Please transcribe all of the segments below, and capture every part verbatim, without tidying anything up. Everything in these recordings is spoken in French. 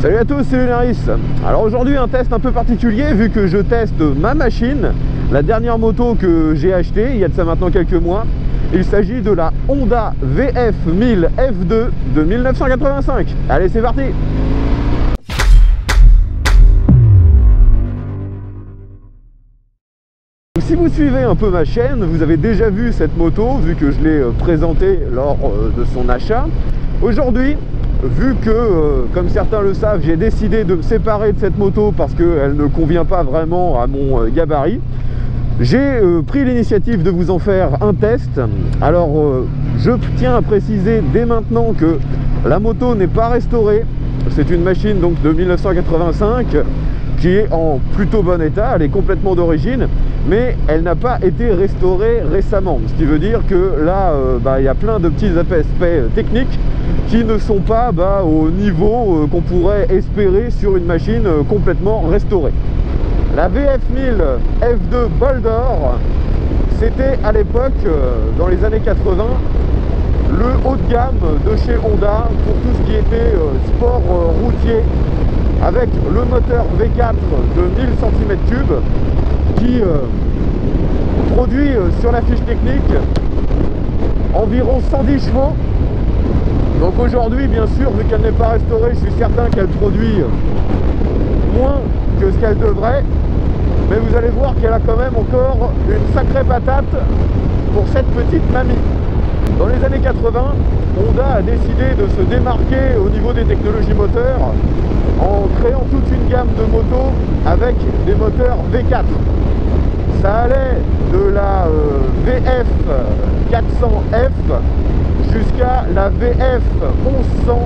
Salut à tous, c'est Lunaris. Alors aujourd'hui un test un peu particulier vu que je teste ma machine, la dernière moto que j'ai achetée il y a de ça maintenant quelques mois. Il s'agit de la Honda V F mille F deux de mille neuf cent quatre-vingt-cinq. Allez, c'est parti. Si vous suivez un peu ma chaîne, vous avez déjà vu cette moto vu que je l'ai présentée lors de son achat. Aujourd'hui, vu que, euh, comme certains le savent, j'ai décidé de me séparer de cette moto parce qu'elle ne convient pas vraiment à mon euh, gabarit, j'ai euh, pris l'initiative de vous en faire un test. Alors, euh, je tiens à préciser dès maintenant que la moto n'est pas restaurée. C'est une machine donc de mille neuf cent quatre-vingt-cinq qui est en plutôt bon état, elle est complètement d'origine, mais elle n'a pas été restaurée récemment. Ce qui veut dire que là, euh, bah, y a plein de petits aspects techniques qui ne sont pas bah, au niveau euh, qu'on pourrait espérer sur une machine euh, complètement restaurée. La V F mille F deux Bol d'Or, c'était à l'époque, euh, dans les années quatre-vingt, le haut de gamme de chez Honda pour tout ce qui était euh, sport euh, routier, avec le moteur V quatre de mille centimètres cubes qui euh, produit euh, sur la fiche technique environ cent dix chevaux. Donc aujourd'hui, bien sûr, vu qu'elle n'est pas restaurée, je suis certain qu'elle produit moins que ce qu'elle devrait, mais vous allez voir qu'elle a quand même encore une sacrée patate pour cette petite mamie. Dans les années quatre-vingt, Honda a décidé de se démarquer au niveau des technologies moteurs en créant toute une gamme de motos avec des moteurs V quatre. Ça allait de la euh, V F quatre cents F jusqu'à la V F onze cents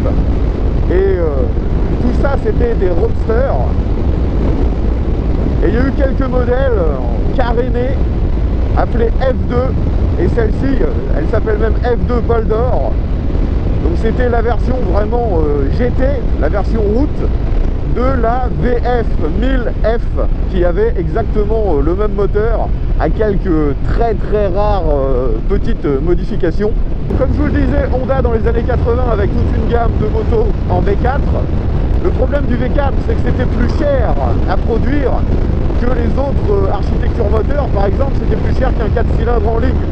F. Et euh, tout ça, c'était des roadsters. Et il y a eu quelques modèles carénés appelés F deux. Et celle-ci, elle s'appelle même F deux Bol d'Or. Donc c'était la version vraiment euh, G T, la version route de la V F mille F qui avait exactement euh, le même moteur à quelques très très rares euh, petites euh, modifications. Comme je vous le disais, Honda dans les années quatre-vingt avec toute une gamme de motos en V quatre. Le problème du V quatre, c'est que c'était plus cher à produire que les autres euh, architectures moteurs. Par exemple, c'était plus cher qu'un quatre cylindres en ligne.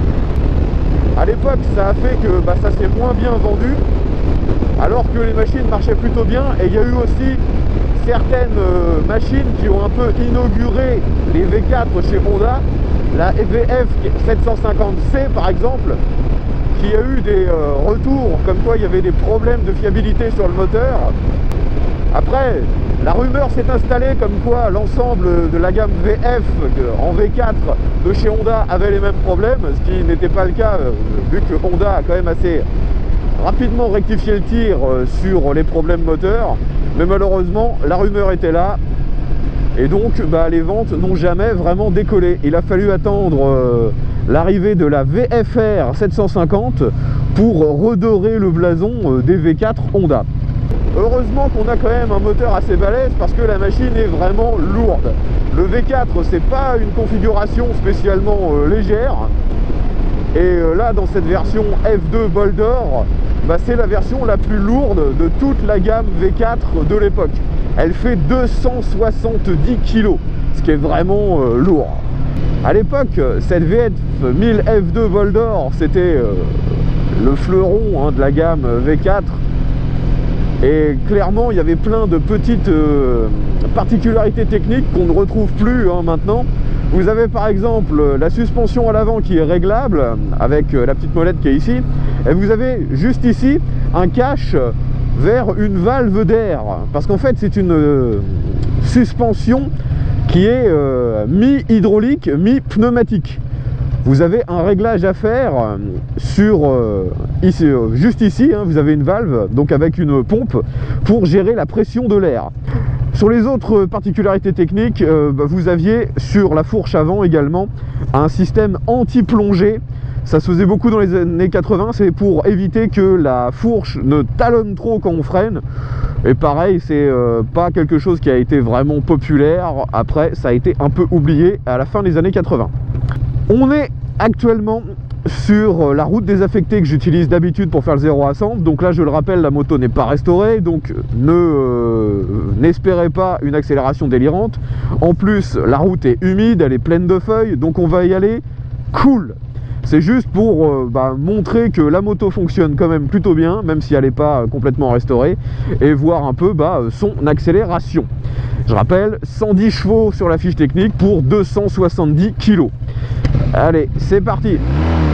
À l'époque, ça a fait que bah, ça s'est moins bien vendu, alors que les machines marchaient plutôt bien. Et il y a eu aussi certaines euh, machines qui ont un peu inauguré les V quatre chez Honda. La V F sept cent cinquante C par exemple, qui a eu des euh, retours comme quoi il y avait des problèmes de fiabilité sur le moteur. Après, la rumeur s'est installée comme quoi l'ensemble de la gamme V F en V quatre de chez Honda avait les mêmes problèmes, ce qui n'était pas le cas vu que Honda a quand même assez rapidement rectifié le tir sur les problèmes moteurs. Mais malheureusement, la rumeur était là et donc bah, les ventes n'ont jamais vraiment décollé. Il a fallu attendre euh, l'arrivée de la V F R sept cent cinquante pour redorer le blason euh, des V quatre Honda. Heureusement qu'on a quand même un moteur assez balèze parce que la machine est vraiment lourde. Le V quatre, c'est pas une configuration spécialement euh, légère. Et euh, là, dans cette version F deux Bol d'Or, bah, c'est la version la plus lourde de toute la gamme V quatre de l'époque. Elle fait deux cent soixante-dix kilos, ce qui est vraiment euh, lourd. À l'époque, cette V F mille F deux Bol d'Or, c'était euh, le fleuron hein, de la gamme V quatre. Et clairement, il y avait plein de petites euh, particularités techniques qu'on ne retrouve plus hein, maintenant. Vous avez par exemple la suspension à l'avant qui est réglable avec euh, la petite molette qui est ici. Et vous avez juste ici un cache vers une valve d'air. Parce qu'en fait, c'est une euh, suspension qui est euh, mi-hydraulique, mi-pneumatique. Vous avez un réglage à faire sur euh, ici, euh, juste ici, hein, vous avez une valve donc avec une pompe pour gérer la pression de l'air. Sur les autres particularités techniques, euh, bah, vous aviez sur la fourche avant également un système anti-plongée. Ça se faisait beaucoup dans les années quatre-vingt, c'est pour éviter que la fourche ne talonne trop quand on freine. Et pareil, c'est euh, pas quelque chose qui a été vraiment populaire. Après, ça a été un peu oublié à la fin des années quatre-vingt. On est actuellement sur la route désaffectée que j'utilise d'habitude pour faire le zéro à cent. Donc là, je le rappelle, la moto n'est pas restaurée, donc ne euh, n'espérez pas une accélération délirante. En plus, la route est humide, elle est pleine de feuilles, donc on va y aller cool. C'est juste pour euh, bah, montrer que la moto fonctionne quand même plutôt bien, même si elle n'est pas complètement restaurée, et voir un peu bah, son accélération. Je rappelle, cent dix chevaux sur la fiche technique pour deux cent soixante-dix kilos. Allez, c'est parti. Et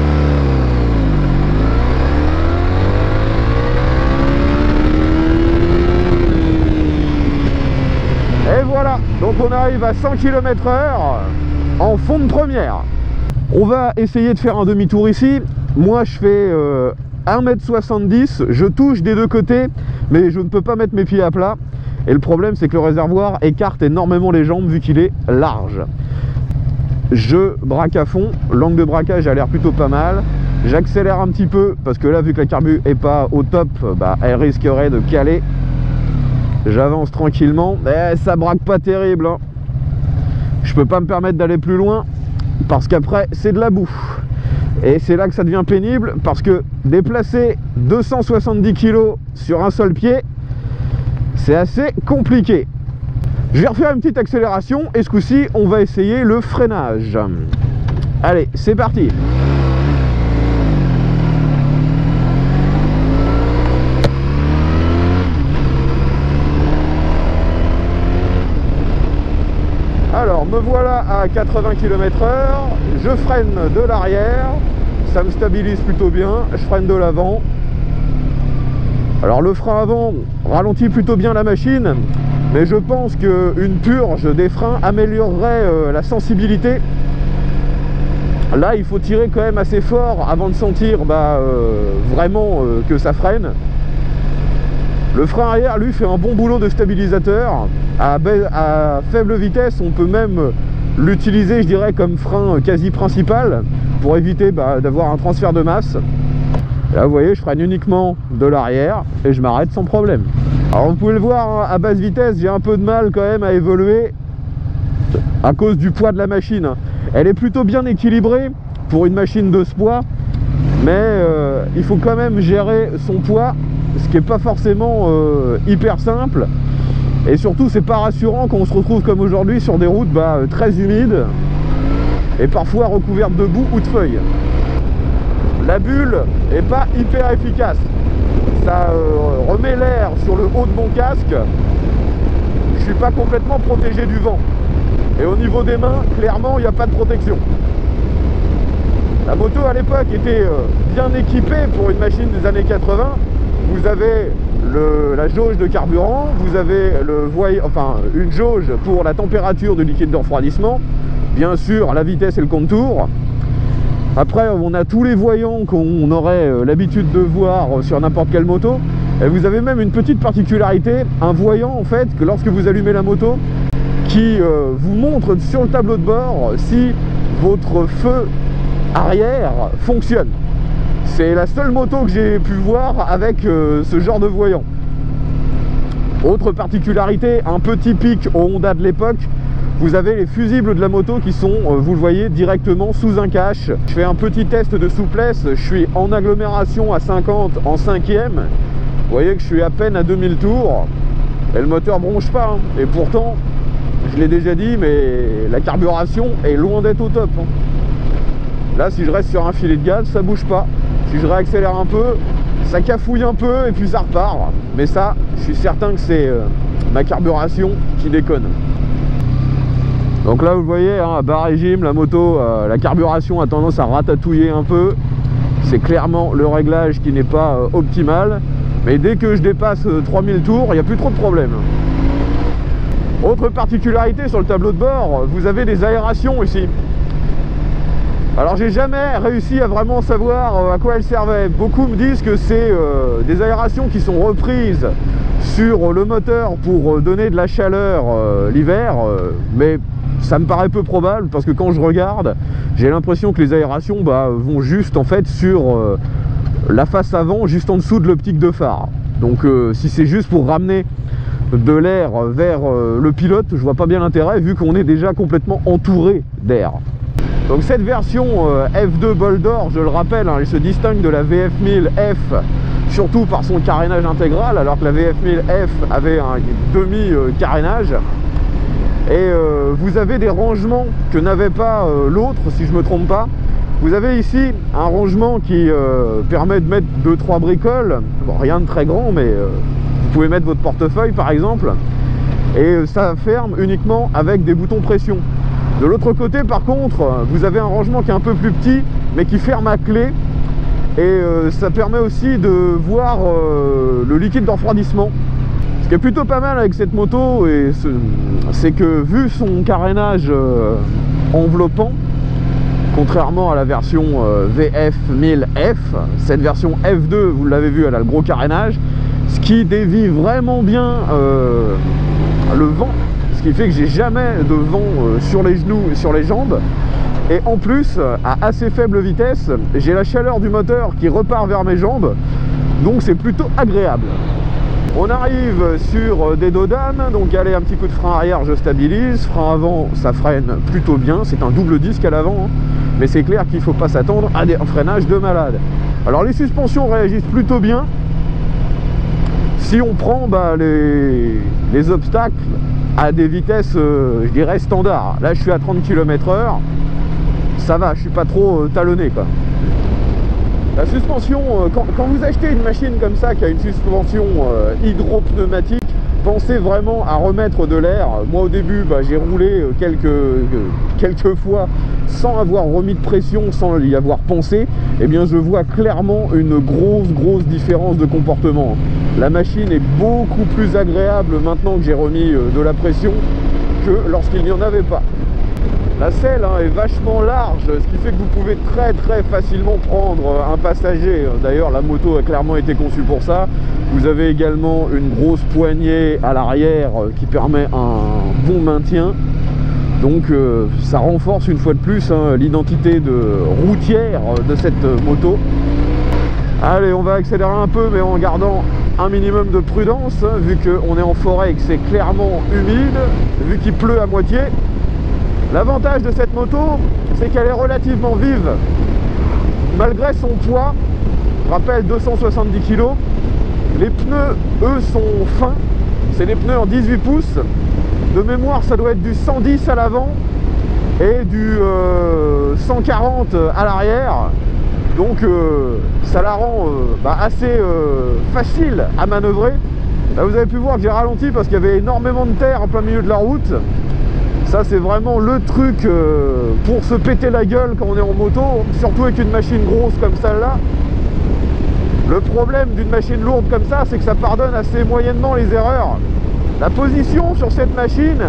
voilà, donc on arrive à cent kilomètres heure en fond de première. On va essayer de faire un demi-tour ici. Moi je fais euh, un mètre soixante-dix, je touche des deux côtés, mais je ne peux pas mettre mes pieds à plat. Et le problème c'est que le réservoir écarte énormément les jambes vu qu'il est large. Je braque à fond, l'angle de braquage a l'air plutôt pas mal. J'accélère un petit peu parce que là vu que la carbu est pas au top, bah, elle risquerait de caler. J'avance tranquillement, mais ça braque pas terrible, hein. Je peux pas me permettre d'aller plus loin parce qu'après c'est de la boue. Et c'est là que ça devient pénible parce que déplacer deux cent soixante-dix kilos sur un seul pied, c'est assez compliqué. Je vais refaire une petite accélération et ce coup-ci on va essayer le freinage. Allez, c'est parti. Alors me voilà à quatre-vingts kilomètres heure, je freine de l'arrière, ça me stabilise plutôt bien, je freine de l'avant. Alors le frein avant ralentit plutôt bien la machine, mais je pense qu'une purge des freins améliorerait euh, la sensibilité. Là il faut tirer quand même assez fort avant de sentir bah, euh, vraiment euh, que ça freine. Le frein arrière lui fait un bon boulot de stabilisateur. À, à faible vitesse on peut même l'utiliser je dirais comme frein quasi principal pour éviter bah, d'avoir un transfert de masse. Là vous voyez je freine uniquement de l'arrière et je m'arrête sans problème. Alors vous pouvez le voir hein, à basse vitesse j'ai un peu de mal quand même à évoluer à cause du poids de la machine. Elle est plutôt bien équilibrée pour une machine de ce poids, mais euh, il faut quand même gérer son poids, ce qui n'est pas forcément euh, hyper simple. Et surtout c'est pas rassurant quand on se retrouve comme aujourd'hui sur des routes bah, très humides et parfois recouvertes de boue ou de feuilles. La bulle est pas hyper efficace, ça euh, remet l'air sur le haut de mon casque, je suis pas complètement protégé du vent. Et au niveau des mains, clairement il n'y a pas de protection. La moto à l'époque était euh, bien équipée pour une machine des années quatre-vingts. Vous avez le, la jauge de carburant, vous avez le voy... enfin, une jauge pour la température du liquide de refroidissement, bien sûr la vitesse et le contour. Après on a tous les voyants qu'on aurait l'habitude de voir sur n'importe quelle moto. Et vous avez même une petite particularité, un voyant en fait que lorsque vous allumez la moto, qui euh, vous montre sur le tableau de bord si votre feu arrière fonctionne. C'est la seule moto que j'ai pu voir avec euh, ce genre de voyant. Autre particularité un peu typique aux Honda de l'époque, vous avez les fusibles de la moto qui sont, euh, vous le voyez, directement sous un cache. Je fais un petit test de souplesse, je suis en agglomération à cinquante en cinquième. Vous voyez que je suis à peine à deux mille tours et le moteur bronche pas. Hein. Et pourtant, je l'ai déjà dit, mais la carburation est loin d'être au top. Hein. Là, si je reste sur un filet de gaz, ça bouge pas. Si je réaccélère un peu, ça cafouille un peu et puis ça repart. Mais ça, je suis certain que c'est euh, ma carburation qui déconne. Donc là, vous voyez, hein, à bas régime, la moto, euh, la carburation a tendance à ratatouiller un peu. C'est clairement le réglage qui n'est pas euh, optimal. Mais dès que je dépasse euh, trois mille tours, il n'y a plus trop de problème. Autre particularité sur le tableau de bord, vous avez des aérations ici. Alors j'ai jamais réussi à vraiment savoir à quoi elles servaient. Beaucoup me disent que c'est euh, des aérations qui sont reprises sur le moteur pour donner de la chaleur euh, l'hiver, euh, mais ça me paraît peu probable parce que quand je regarde, j'ai l'impression que les aérations bah, vont juste en fait sur euh, la face avant, juste en dessous de l'optique de phare. Donc euh, si c'est juste pour ramener de l'air vers euh, le pilote, je vois pas bien l'intérêt vu qu'on est déjà complètement entouré d'air. Donc cette version euh, F deux bol d'or, je le rappelle, hein, elle se distingue de la V F mille F, surtout par son carénage intégral, alors que la V F mille F avait un demi-carénage. Et euh, vous avez des rangements que n'avait pas euh, l'autre, si je ne me trompe pas. Vous avez ici un rangement qui euh, permet de mettre deux trois bricoles, bon, rien de très grand, mais euh, vous pouvez mettre votre portefeuille par exemple, et ça ferme uniquement avec des boutons pression. De l'autre côté par contre, vous avez un rangement qui est un peu plus petit, mais qui ferme à clé, et euh, ça permet aussi de voir euh, le liquide de refroidissement. Ce qui est plutôt pas mal avec cette moto, c'est que vu son carénage euh, enveloppant, contrairement à la version euh, V F mille F, cette version F deux, vous l'avez vu, elle a le gros carénage, ce qui dévie vraiment bien euh, le vent, ce qui fait que j'ai jamais de vent euh, sur les genoux et sur les jambes. Et en plus, à assez faible vitesse, j'ai la chaleur du moteur qui repart vers mes jambes, donc c'est plutôt agréable. On arrive sur des dos d'âne, donc allez, un petit coup de frein arrière, je stabilise, frein avant, ça freine plutôt bien, c'est un double disque à l'avant, hein. Mais c'est clair qu'il ne faut pas s'attendre à des freinages de malade. Alors les suspensions réagissent plutôt bien, si on prend bah, les, les obstacles à des vitesses, euh, je dirais, standards. Là je suis à trente kilomètres heure, ça va, je suis pas trop euh, talonné quoi. La suspension, quand, quand vous achetez une machine comme ça qui a une suspension euh, hydropneumatique, pensez vraiment à remettre de l'air. Moi au début, bah, j'ai roulé quelques, euh, quelques fois sans avoir remis de pression, sans y avoir pensé. Eh bien je vois clairement une grosse grosse différence de comportement. La machine est beaucoup plus agréable maintenant que j'ai remis euh, de la pression que lorsqu'il n'y en avait pas. La selle hein, est vachement large, ce qui fait que vous pouvez très très facilement prendre un passager. D'ailleurs la moto a clairement été conçue pour ça. Vous avez également une grosse poignée à l'arrière qui permet un bon maintien. Donc euh, ça renforce une fois de plus hein, l'identité de routière de cette moto. Allez, on va accélérer un peu mais en gardant un minimum de prudence, hein, vu qu'on est en forêt et que c'est clairement humide, vu qu'il pleut à moitié. L'avantage de cette moto, c'est qu'elle est relativement vive. Malgré son poids, je rappelle deux cent soixante-dix kilos, les pneus, eux, sont fins. C'est des pneus en dix-huit pouces. De mémoire, ça doit être du cent dix à l'avant et du euh, cent quarante à l'arrière. Donc euh, ça la rend euh, bah, assez euh, facile à manœuvrer. Là, vous avez pu voir que j'ai ralenti parce qu'il y avait énormément de terre en plein milieu de la route. Ça c'est vraiment le truc euh, pour se péter la gueule quand on est en moto, surtout avec une machine grosse comme celle-là. Le problème d'une machine lourde comme ça, c'est que ça pardonne assez moyennement les erreurs. La position sur cette machine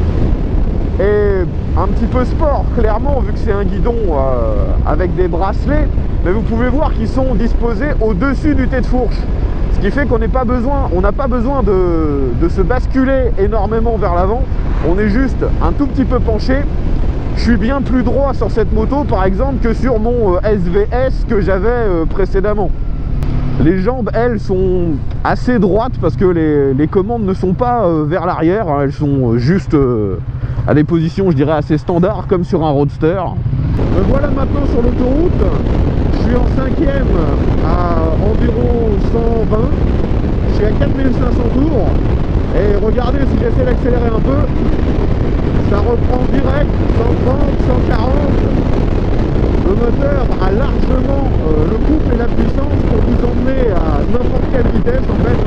est un petit peu sport, clairement, vu que c'est un guidon euh, avec des bracelets, mais vous pouvez voir qu'ils sont disposés au-dessus du tête-fourche. Ce qui fait qu'on n'a pas besoin, on n'a pas besoin de, de se basculer énormément vers l'avant. On est juste un tout petit peu penché. Je suis bien plus droit sur cette moto par exemple que sur mon S V S que j'avais euh, précédemment. Les jambes, elles, sont assez droites parce que les, les commandes ne sont pas euh, vers l'arrière, hein, elles sont juste euh, à des positions, je dirais, assez standards comme sur un roadster. Me voilà maintenant sur l'autoroute. Je suis en cinquième à environ cent vingt. Je suis à quatre mille cinq cents tours. Et regardez, si j'essaie d'accélérer un peu, ça reprend direct, cent trente, cent quarante. Le moteur a largement euh, le couple et la puissance pour vous emmener à n'importe quelle vitesse en fait.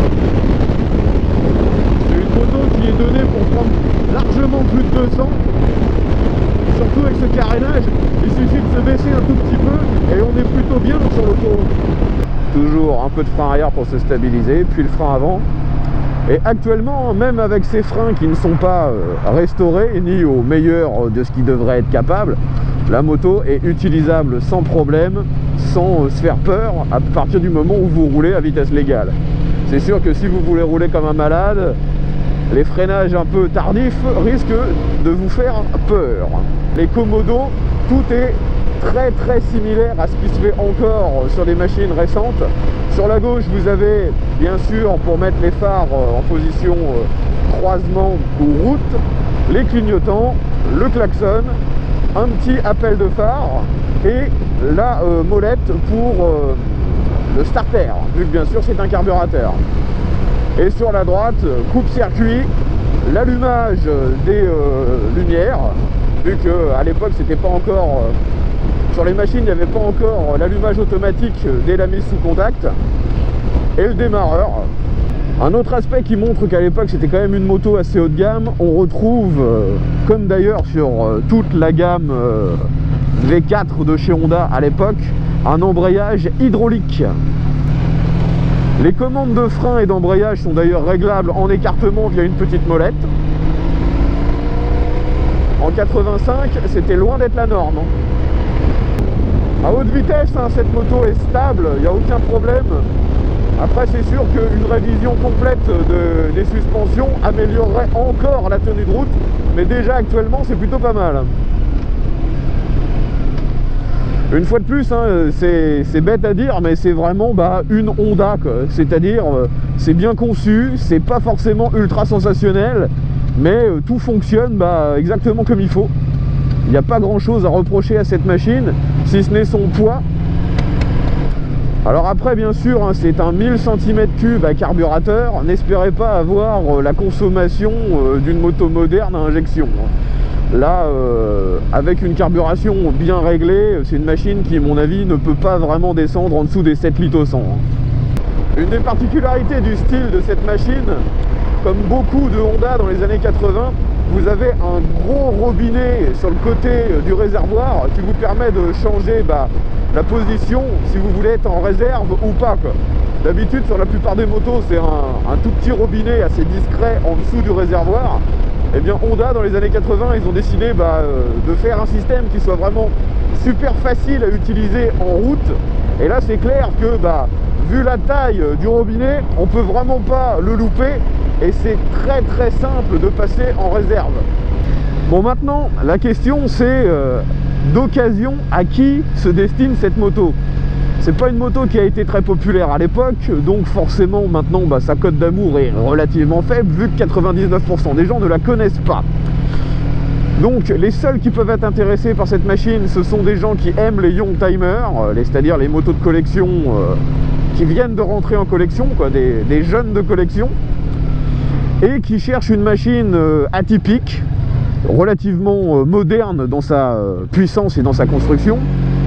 C'est une moto qui est donnée pour prendre largement plus de deux cents. Surtout avec ce carénage, il suffit de se baisser un tout petit peu et on est plutôt bien sur l'autoroute. Toujours un peu de frein arrière pour se stabiliser, puis le frein avant. Et actuellement, même avec ces freins qui ne sont pas euh, restaurés, ni au meilleur de ce qui devrait être capable, la moto est utilisable sans problème, sans euh, se faire peur, à partir du moment où vous roulez à vitesse légale. C'est sûr que si vous voulez rouler comme un malade, les freinages un peu tardifs risquent de vous faire peur. Les commodos, tout est très très similaire à ce qui se fait encore sur des machines récentes. Sur la gauche, vous avez bien sûr pour mettre les phares en position croisement ou route, les clignotants, le klaxon. un petit appel de phare et la euh, molette pour euh, le starter, vu que bien sûr c'est un carburateur. Et sur la droite, coupe-circuit, l'allumage des euh, lumières, vu qu'à l'époque c'était pas encore, euh, sur les machines il n'y avait pas encore l'allumage automatique dès la mise sous contact, et le démarreur. Un autre aspect qui montre qu'à l'époque c'était quand même une moto assez haut de gamme, on retrouve, euh, comme d'ailleurs sur euh, toute la gamme euh, V quatre de chez Honda à l'époque, un embrayage hydraulique. Les commandes de frein et d'embrayage sont d'ailleurs réglables en écartement via une petite molette. En quatre-vingt-cinq, c'était loin d'être la norme. À haute vitesse, hein, cette moto est stable, il n'y a aucun problème. Après, c'est sûr qu'une révision complète de, des suspensions améliorerait encore la tenue de route, mais déjà actuellement, c'est plutôt pas mal. Une fois de plus, hein, c'est bête à dire, mais c'est vraiment bah, une Honda, c'est-à-dire euh, c'est bien conçu, c'est pas forcément ultra sensationnel, mais euh, tout fonctionne bah, exactement comme il faut. Il n'y a pas grand-chose à reprocher à cette machine, si ce n'est son poids. Alors après, bien sûr, hein, c'est un mille centimètres cubes à carburateur. N'espérez pas avoir euh, la consommation euh, d'une moto moderne à injection. Là, euh, avec une carburation bien réglée, c'est une machine qui, à mon avis, ne peut pas vraiment descendre en dessous des sept litres au cent. Une des particularités du style de cette machine, comme beaucoup de Honda dans les années quatre-vingt, vous avez un gros robinet sur le côté du réservoir qui vous permet de changer bah, la position si vous voulez être en réserve ou pas. D'habitude, sur la plupart des motos, c'est un, un tout petit robinet assez discret en dessous du réservoir. Et bien Honda, dans les années quatre-vingt, ils ont décidé bah, euh, de faire un système qui soit vraiment super facile à utiliser en route. Et là, c'est clair que, bah, vu la taille du robinet, on peut vraiment pas le louper. Et c'est très très simple de passer en réserve. Bon, maintenant, la question c'est euh, d'occasion, à qui se destine cette moto? C'est pas une moto qui a été très populaire à l'époque, donc forcément maintenant bah, sa cote d'amour est relativement faible, vu que quatre-vingt-dix-neuf pour cent des gens ne la connaissent pas. Donc les seuls qui peuvent être intéressés par cette machine, ce sont des gens qui aiment les young timers, c'est-à-dire les motos de collection euh, qui viennent de rentrer en collection, quoi, des, des jeunes de collection, et qui cherchent une machine euh, atypique, relativement euh, moderne dans sa euh, puissance et dans sa construction,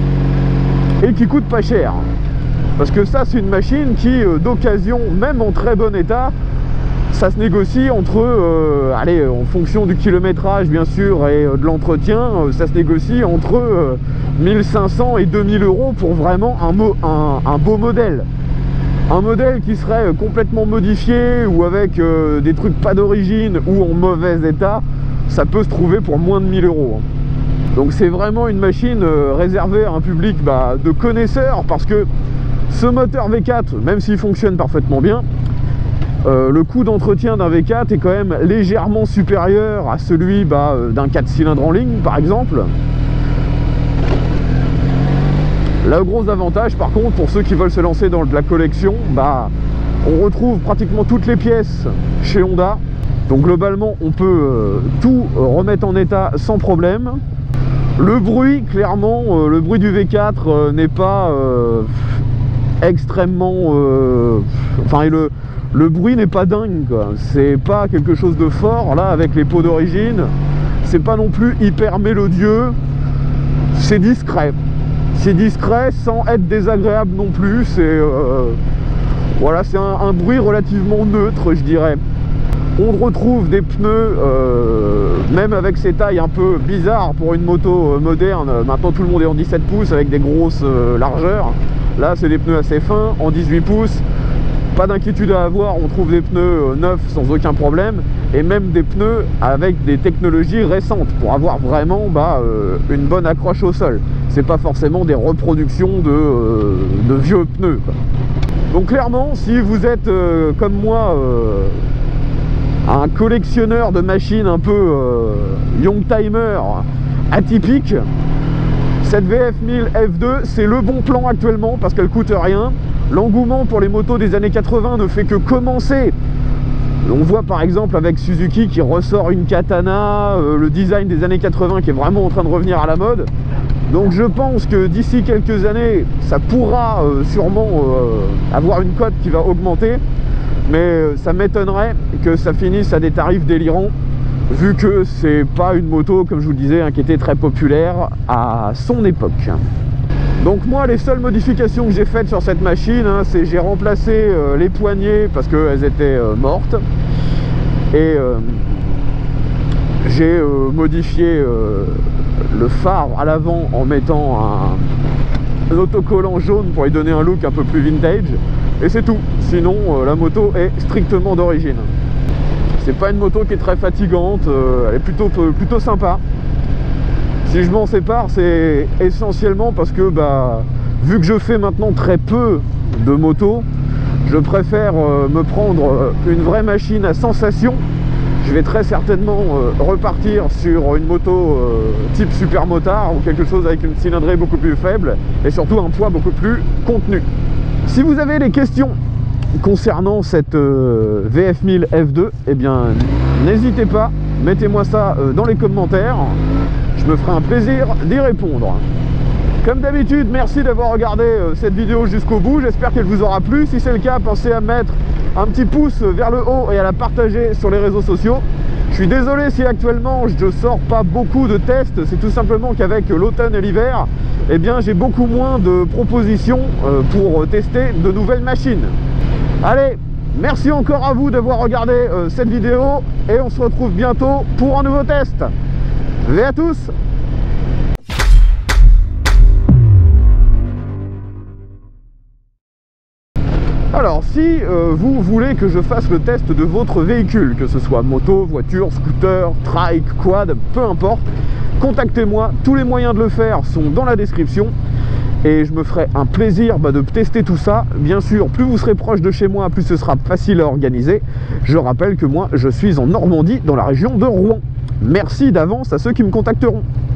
et qui coûte pas cher. Parce que ça, c'est une machine qui, euh, d'occasion, même en très bon état, ça se négocie entre, euh, allez, en fonction du kilométrage bien sûr et euh, de l'entretien, euh, ça se négocie entre euh, mille cinq cents et deux mille euros pour vraiment un, mo un, un beau modèle. Un modèle qui serait complètement modifié ou avec euh, des trucs pas d'origine ou en mauvais état, ça peut se trouver pour moins de mille euros. Donc c'est vraiment une machine euh, réservée à un public bah, de connaisseurs, parce que ce moteur V quatre, même s'il fonctionne parfaitement bien, euh, le coût d'entretien d'un V quatre est quand même légèrement supérieur à celui bah, d'un quatre cylindres en ligne par exemple. Le gros avantage par contre pour ceux qui veulent se lancer dans de la collection, bah, on retrouve pratiquement toutes les pièces chez Honda. Donc globalement on peut euh, tout remettre en état sans problème. Le bruit, clairement, euh, le bruit du V quatre euh, n'est pas euh, extrêmement... Euh, enfin, le, le bruit n'est pas dingue, quoi. C'est pas quelque chose de fort, là, avec les pots d'origine. C'est pas non plus hyper mélodieux. C'est discret. C'est discret sans être désagréable non plus. C'est euh, voilà, c'est un, un bruit relativement neutre, je dirais. On retrouve des pneus, euh, même avec ces tailles un peu bizarres pour une moto euh, moderne. Maintenant tout le monde est en dix-sept pouces avec des grosses euh, largeurs. Là c'est des pneus assez fins, en dix-huit pouces. Pas d'inquiétude à avoir, on trouve des pneus euh, neufs sans aucun problème. Et même des pneus avec des technologies récentes pour avoir vraiment bah, euh, une bonne accroche au sol. C'est pas forcément des reproductions de, euh, de vieux pneus, quoi. Donc clairement, si vous êtes euh, comme moi... Euh, un collectionneur de machines un peu euh, young timer atypique, cette V F mille F deux c'est le bon plan actuellement parce qu'elle coûte rien. L'engouement pour les motos des années quatre-vingt ne fait que commencer On voit par exemple avec Suzuki qui ressort une Katana, euh, le design des années quatre-vingts qui est vraiment en train de revenir à la mode. Donc je pense que d'ici quelques années, ça pourra euh, sûrement euh, avoir une cote qui va augmenter. Mais euh, ça m'étonnerait que ça finisse à des tarifs délirants, vu que c'est pas une moto, comme je vous le disais, hein, qui était très populaire à son époque. Donc moi, les seules modifications que j'ai faites sur cette machine, hein, c'est j'ai remplacé euh, les poignées parce qu'elles étaient euh, mortes. Et euh, j'ai euh, modifié euh, le phare à l'avant en mettant un, un autocollant jaune pour lui donner un look un peu plus vintage. Et c'est tout. Sinon, euh, la moto est strictement d'origine. C'est pas une moto qui est très fatigante, euh, elle est plutôt, plutôt sympa. Si je m'en sépare, c'est essentiellement parce que, bah, vu que je fais maintenant très peu de motos, je préfère euh, me prendre une vraie machine à sensation. Je vais très certainement euh, repartir sur une moto euh, type supermotard ou quelque chose avec une cylindrée beaucoup plus faible et surtout un poids beaucoup plus contenu. Si vous avez des questions concernant cette euh, V F mille F deux, eh bien n'hésitez pas, mettez-moi ça euh, dans les commentaires, je me ferai un plaisir d'y répondre. Comme d'habitude, merci d'avoir regardé euh, cette vidéo jusqu'au bout, j'espère qu'elle vous aura plu. Si c'est le cas, pensez à mettre un petit pouce vers le haut et à la partager sur les réseaux sociaux. Je suis désolé si actuellement je ne sors pas beaucoup de tests, c'est tout simplement qu'avec l'automne et l'hiver, eh bien j'ai beaucoup moins de propositions euh, pour tester de nouvelles machines. Allez, merci encore à vous d'avoir regardé euh, cette vidéo et on se retrouve bientôt pour un nouveau test. V à tous. Alors si euh, vous voulez que je fasse le test de votre véhicule, que ce soit moto, voiture, scooter, trike, quad, peu importe, contactez-moi, tous les moyens de le faire sont dans la description. Et je me ferai un plaisir bah, de tester tout ça. Bien sûr, plus vous serez proche de chez moi, plus ce sera facile à organiser. Je rappelle que moi, je suis en Normandie, dans la région de Rouen. Merci d'avance à ceux qui me contacteront.